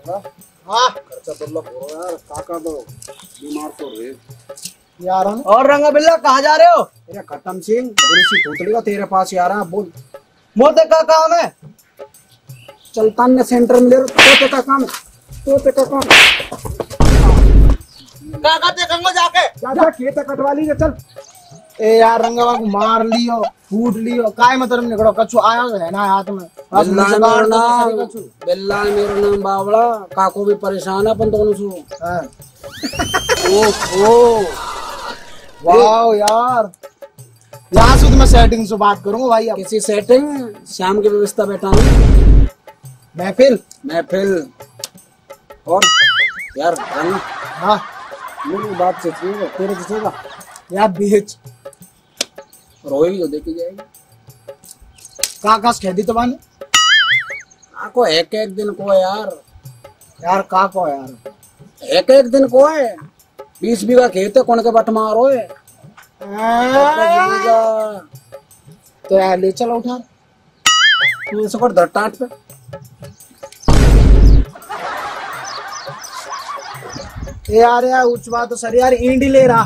हाँ खर्चा तो लग हो यार, काका तो बीमार तो रहे यार हम। और रंगा बिल्ला कहाँ जा रहे हो? तेरा खत्म सिंह बड़ी सी तोतली का तेरे पास यार। बोल मोते का काम है? चलता ने सेंटर में ले तोते का काम, तोते का काम। का कहते कंगो जाके जा खेत कटवा लीजिए चल। ए यार रंगवा को मार लियो, फूट लियो, काय मतलब निकलो, कछु आया है ना हाथ में। बिल्ला मेरा नाम बावड़ा, काको भी परेशान है अपन दोनों से। हाँ। ओह वाह यार, यहाँ से मैं सेटिंग से बात करूंगा भाई। अब किसी सेटिंग शाम की व्यवस्था बैठानी, महफिल और यार रंगा। हाँ मेरी बात से तेरे से होगा यार बीच रोएगी तो देखी जाएगी। काका से खेती तो बानी काको एक एक दिन को है यार। यार काको यार एक एक दिन को है। 20 बीघा खेत है, कौन के बट मारो है। तो यार ले चलो उठा तू ऐसे कर धट्टाट पे। यार उच्च बात तो सर यार, ईंडी ले रहा,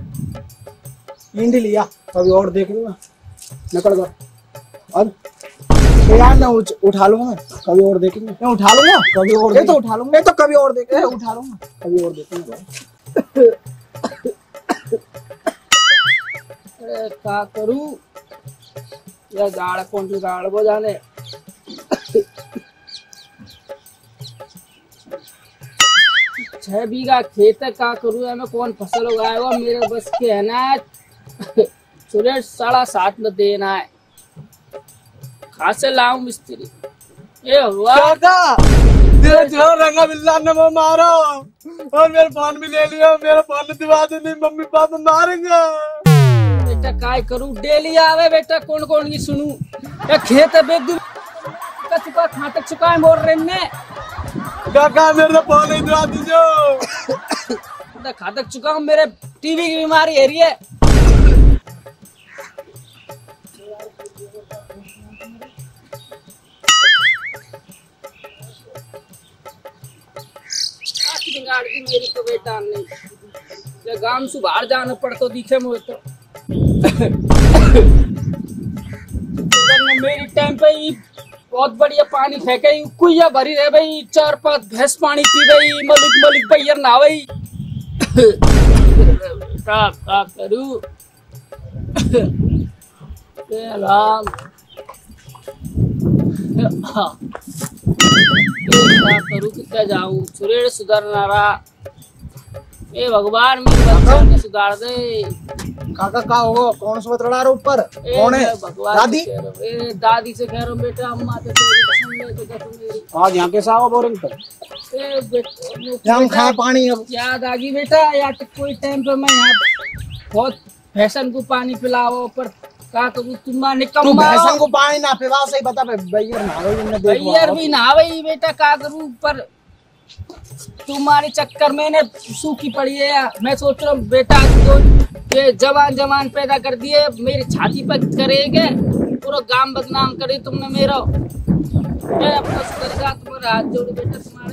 ईंडी लिया, कभी और देख लूंगा, निकल गया। अब यार ना उठा लूंगा, कभी और देखेंगे, मैं उठा लूंगा, कभी और ये तो उठा लूंगा, ये तो कभी और देखेंगे, उठा लूंगा, कभी और देखेंगे। अरे का करूं या गाड़ कौन सी गाड़ को जाने। 6 बीघा खेत है, का करूं मैं, कौन फसल उगाएगा, मेरे बस के है ना। सुरेश 7.5 में देना है, कहाँ से लाऊं मिस्त्री। ये हुआ जो रंगा बिल्ला ने वो मारो और मेरे फोन भी ले लिया, मेरा फोन दिवा दे, नहीं मम्मी पापा मारेंगे। बेटा काय करूं, डेली आवे बेटा, कौन कौन की सुनूं। ये खेत है बेच दूं, चुका कहाँ तक चुका है बोल रहे ने। काका मेरे फोन नहीं दिवा दीजिए, कहाँ तक चुका हूँ, मेरे टीवी की बीमारी है रही है। गाड़ी मेरी तो बेटा नहीं, गांव से बाहर जाना पड़ता दिखे मुझे तो। मेरी टाइम पे ही बहुत बढ़िया पानी फेंके, कुइया भरी रहे भाई, 4-5 भैंस पानी पी गई, मलिक भैया ना भाई। का करूं राम, क्या करूं, कितना जाऊं, सुरेश सुधरना रहा। ए भगवान मेरे बच्चा ने सुधार दे। काका का होगा, कौन सा बतला रहा ऊपर, कौन है दादी? दादी से कह रहा हूँ बेटा, अम्मा तो मेरी आज यहाँ के सावा बोरिंग पे हम खाए पानी। अब याद आ गई बेटा, या तो कोई टाइम पे मैं यहाँ बहुत फैशन को पानी पिलाओ, पर का करूं, तू भैंसन को पानी ना पिला, सही बता। भैया नहावे, भैया भी नहावे बेटा, का करूं, पर तुम्हारे चक्कर में ने सूखी पड़ी है यार। मैं सोच रहा हूँ बेटा तो ये जवान पैदा कर दिए, मेरी छाती पर करेंगे, पूरा गांव बदनाम करे तुमने मेरा। मैं अपना सुधर, तुम्हारे हाथ जोड़े बेटा, तुम्हारे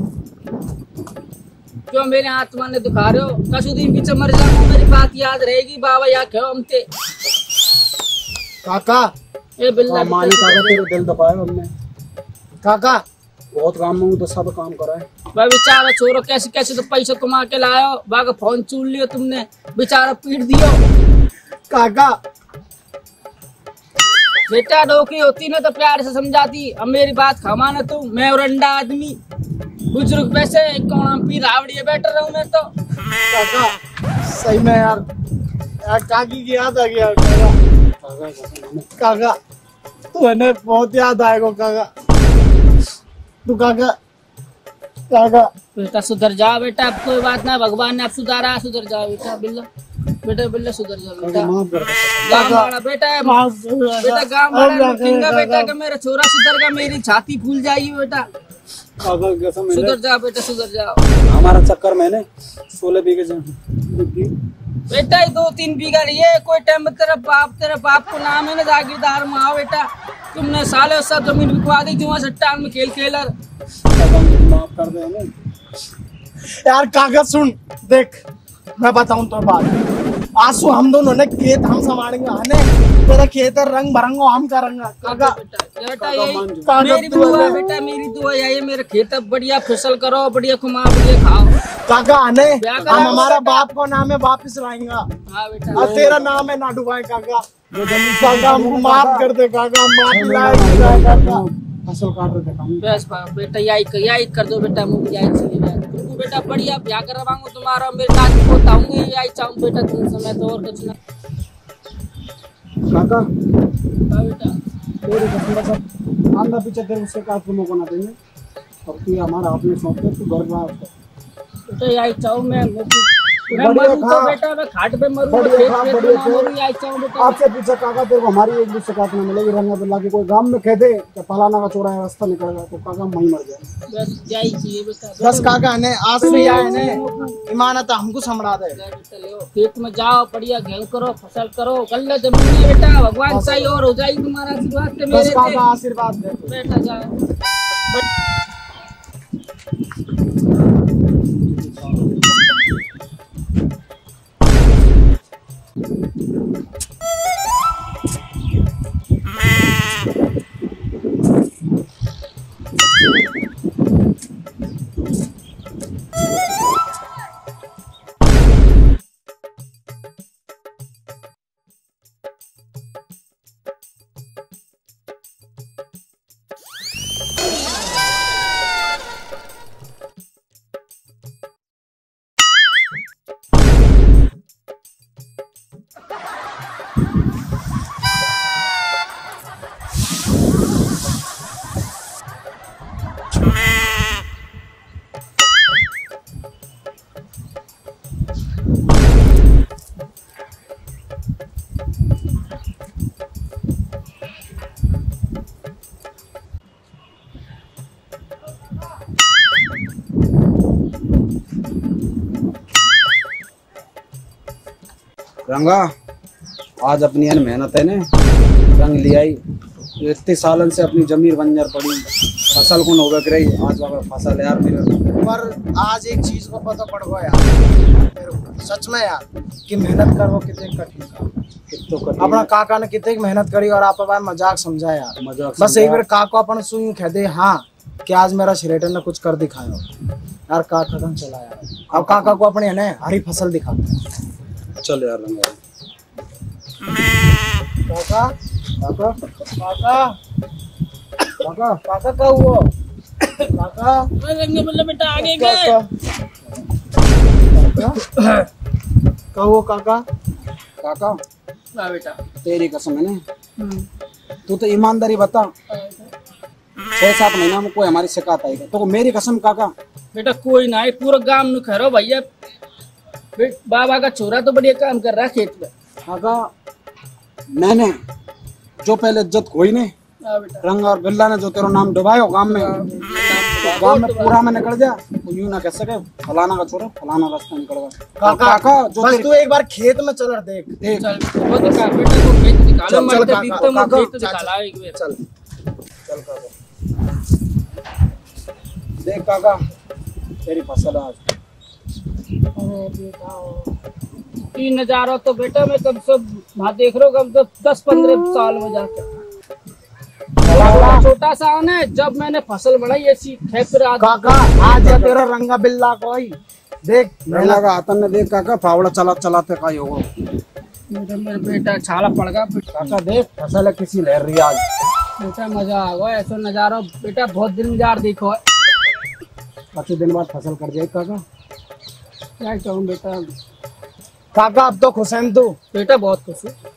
क्यों मेरे हाथ तुम्हारे दिखा रहे हो। कसुदीन पीछे मर जाऊंगा, मेरी बात याद रहेगी, बाबा या क्यों हमसे। काका ये बिल्ला मानी काका तेरे दिल दबाए हमने। काका बहुत काम में तो सब काम करा है। भाई बेचारा छोरो, कैसे कैसे तो पैसा कमा के लायो, बागा फोन चूल लियो तुमने, बेचारा पीट दियो। काका बेटा डोकी होती ना तो प्यार से समझाती, अब मेरी बात खमा ना तू। मैं और अंडा आदमी बुजुर्ग पैसे कौन पी रावड़ी बैठ रहा हूँ मैं तो। काका सही में यार काकी की याद आ गया। काका तू है बहुत याद आएगा काका, तू काका। काका बेटा सुधर जाओ बेटा, अब कोई बात ना, भगवान ने अब सुधारा, सुधर जाओ बेटा। बिल्ला बेटा, बिल्ला सुधर जाओ बेटा। गाँव वाला बेटा है बेटा, गाँव वाला कहूंगा बेटा कि मेरा छोरा सुधर गया, मेरी छाती फूल जाएगी बेटा। सुधर जाओ बेटा, सुधर जाओ। हमारा चक्कर मैंने 16 बीघे बेटा 2-3 बीघा लिए, कोई टाइम तेरा बाप को नाम है ना जागीरदार माँ बेटा। तुमने साले सब जमीन बिकवा दी, जुआ सट्टा में खेल खेलर। माफ कर दे हमें। यार कागज सुन, देख मैं बताऊं तो बात, आंसू हम दोनों ने खेत हम संभालेंगे, हने तेरा खेत रंग भरंगो हम करेंगे काका। बेटा यही कागज मेरी दुआ दुआ है। बेटा, मेरी दुआ यही, मेरे खेत अब बढ़िया फसल करो, बढ़िया घुमा, बढ़िया खाओ। काका हने क्या हम करा हमारा बेटा? बाप को नाम है वापिस लाएंगा, हाँ बेटा, और तेरा नाम है ना डुबाए काका। काका हमको माफ कर दे काका, हम माफी लाए काका। फसल काट रहे थे हम। बस बेटा यही कर दो बेटा, मुझे यही चाहिए तुमको बेटा, बढ़िया ब्याह करवाऊंगा तुम्हारा, मेरे दादी को बताऊंगी, यही चाहूँ बेटा तुम समय तो और कुछ ना। काका हाँ बेटा, तेरे कसम सब आंधा पीछे तेरे उससे काट के मौका ना देंगे, और तू हमारा अपने सौंप दे, तू घर रहा बेटा यही चाहूँ मैं बढ़िया मरूँ तो खा। बेटा, मैं खाट पे मरूँ, बढ़िया खेत खा, पे बढ़िया ना मरूँ, खा। यही चाहूँ बेटा। आपसे पीछे काका तेरे को हमारी एक दूसरे काट ना मिलेगी, रंगा बिल्ला की कोई गांव में कह दे कि फलाना का चोरा है रास्ता निकलेगा, तो काका वहीं मर जाए। बस यही चाहिए बेटा। बस काका हने आज भी आए ने ईमानत हमको संभला दे। बेटा ले खेत में जाओ, बढ़िया गेहूं करो, फसल करो, गल्ले जमीन में बेटा, भगवान सही और हो जाएगी तुम्हारा आशीर्वाद से बस मेरे काका से। आशीर्वाद दे। बेटा जाओ। रंगा आज अपनी यार मेहनत है ने रंग लिया ही, इतने सालन से अपनी जमीन बंजर पड़ी, फसल को नौबक रही, आज अगर फसल यार मेरे। पर आज एक चीज को पता पड़ गया यार मेरे को, सच में यार कि मेहनत करो कितने कठिन काम। कितो कठिन अपना काका ने कितने मेहनत करी और आप भाई मजाक समझा यार। मजाक बस समझा। एक बार काका अपन सुई कह दे हाँ कि आज मेरा श्रेटर ने कुछ कर दिखाया यार, काका खत्म चला यार। अब काका को अपने है ना हरी फसल दिखाते हैं। चल यार रंगा। काका काका काका काका काका का हुआ काका रंगे बोले बेटा आगे गए। का हुआ काका काका हाँ बेटा। तेरी कसम है ने, तू तो ईमानदारी बता, 6-7 महीना में कोई हमारी शिकायत आएगा तो मेरी कसम काका। बेटा कोई ना है, पूरा गांव में खरो भैया, बाबा का छोरा तो बढ़िया काम कर रहा है खेत में। काका मैंने जो पहले इज्जत खोई ने, हाँ बेटा। रंग और बिल्ला ने जो तेरा नाम डुबायो गांव में, गांव में पूरा में निकल जा, तो यूं ना कह सके फलाना का छोरा फलाना रास्ता निकल गया। काका जो बस तेरी- तू एक बार खेत में चल देख देख चल वो दिखा बेटा, तो खेत दिखा लो, चल, मरते काका, पीते में काका, खेत चल, दिखा ला एक बार। चल चल काका देख काका तेरी फसल आज। अरे बेटा तीन नजारा तो बेटा मैं कब से वहाँ देख रहा हूँ, कब तो 10-15 साल में जाकर छोटा सा है ना, जब मैंने फसल बढ़ाई ऐसी खेत काका आज या तेरा रंगा बिल्ला कोई देख रंगा का हाथन ने देख काका फावड़ा चला चलाते का ही होगा। मेरा बेटा छाला पड़ गया काका देख फसल किसी लहर रही आज। बेटा, मजा आ गया ऐसा नजारा बेटा, बहुत दिन नजार देखो है। 25 दिन बाद फसल कर जाए काका। क्या कहूँ बेटा, काका अब तो खुश है तू। बेटा बहुत खुश है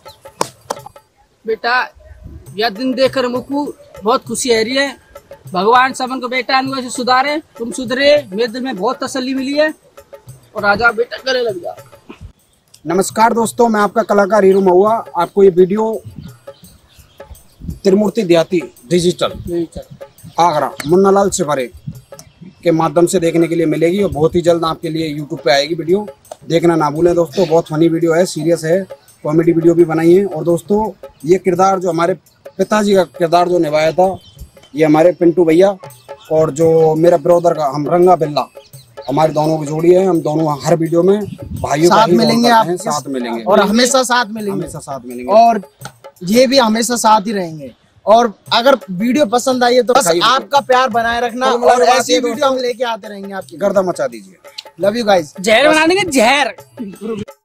बेटा, यह दिन देखकर मुझको बहुत खुशी है रही है। भगवान सबन को बेटा से सुधारे, तुम सुधरे, मेरे दिल में बहुत तसल्ली मिली है, और राजा बेटा गले लग जा। नमस्कार दोस्तों, मैं आपका कलाकार हीरू महुआ। आपको ये वीडियो त्रिमूर्ति देहाती डिजिटल आगरा मुन्नालाल सिपारे के माध्यम से देखने के लिए मिलेगी, और बहुत ही जल्द आपके लिए यूट्यूब पे आएगी वीडियो। देखना ना भूलें दोस्तों, बहुत फनी वीडियो है, सीरियस है, कॉमेडी वीडियो भी बनाई है। और दोस्तों ये किरदार जो हमारे पिताजी का किरदार जो निभाया था, ये हमारे पिंटू भैया और जो मेरा ब्रदर का हम रंगा बिल्ला, हमारी दोनों की जोड़ी है। हम दोनों हर वीडियो में भाइयों साथ मिलेंगे, आप साथ मिलेंगे और हमेशा साथ मिलेंगे, हमेशा साथ मिलेंगे और ये भी हमेशा साथ ही रहेंगे। और अगर वीडियो पसंद आई है तो बस आपका प्यार बनाए रखना, और ऐसी वीडियो हम लेके आते रहेंगे आपकी। गर्दा मचा दीजिए। Love you guys. जहर बना देंगे, जहर।